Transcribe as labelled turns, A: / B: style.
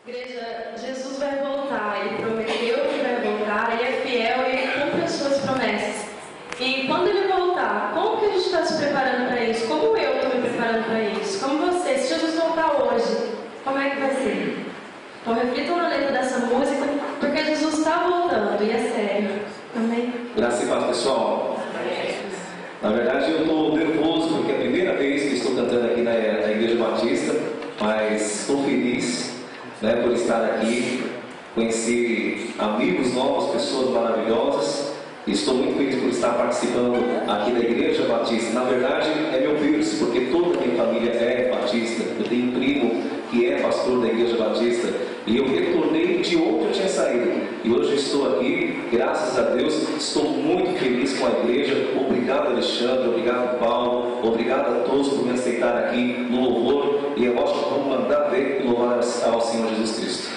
A: Igreja, Jesus vai voltar, Ele prometeu que vai voltar, Ele é fiel e Ele cumpre as suas promessas. E quando Ele voltar, como que a gente está se preparando para isso? Como eu estou me preparando para isso? Como você? Se Jesus voltar hoje, como é que vai ser? Então reflitam na letra dessa música, porque Jesus está voltando e é sério. Amém?
B: Graças e paz, pessoal. Na verdade eu estou nervoso porque é a primeira vez que estou cantando aqui na Igreja Batista, mas estou feliz, né, por estar aqui. Conheci amigos novos, pessoas maravilhosas. E estou muito feliz por estar participando aqui da Igreja Batista. Na verdade é meu berço, porque toda a minha família é batista. Eu tenho um primo que é pastor da Igreja Batista. E eu retornei de onde eu tinha saído. E hoje eu estou aqui, graças a Deus, estou muito feliz com a igreja. Obrigado, Alexandre, obrigado, Paulo, obrigado a todos por me aceitar aqui no louvor. E eu acho que vamos mandar ver e louvar ao Senhor Jesus Cristo.